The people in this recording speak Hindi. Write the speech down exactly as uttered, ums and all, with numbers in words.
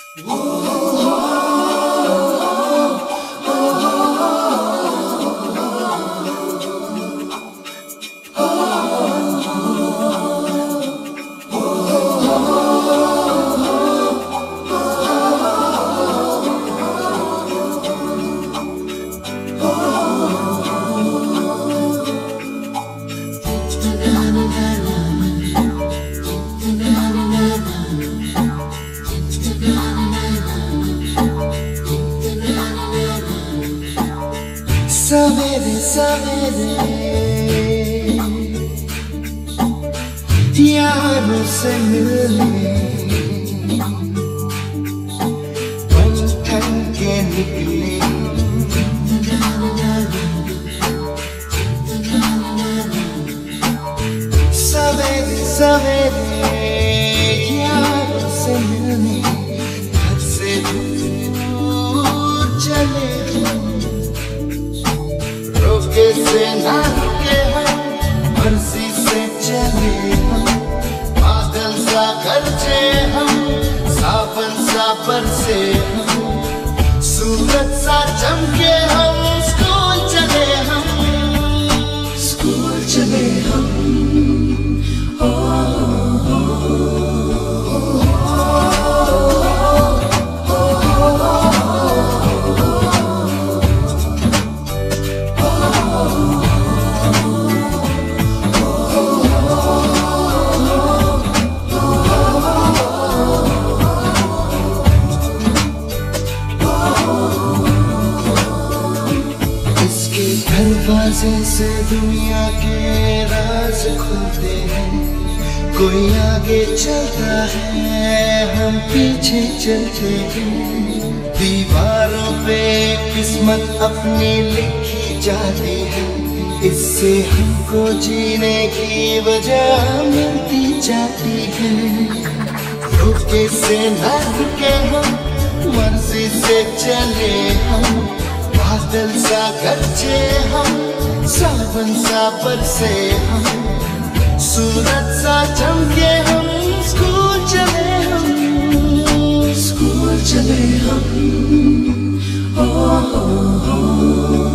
सवेरे सवेरे यारों से मिलने बन ठन के निकले, सवेरे सवेरे यारों से मिलने घर से दूर चले, रोके से ना रुके हम, मर्जी से चले हम, बादल सा गरजे हम, सावन सा बरसे हम, सूरज सा चमके हम, स्कूल चले हम, स्कूल चले हम। ओ, ओ, ओ, दरवाजे से दुनिया के राज खुलते हैं, कोई आगे चलता है हम पीछे चलते हैं, दीवारों पे किस्मत अपनी लिखी जाती है, इससे हमको जीने की वजह मिलती जाती है, रुके से ना रुके हम, मर्जी से चले हम, बादल सा गरजे हम, सावन सा बरसे हम, सूरज सा चमके हम, स्कूल चले हम, स्कूल चले हम। ओ, ओ, ओ, ओ,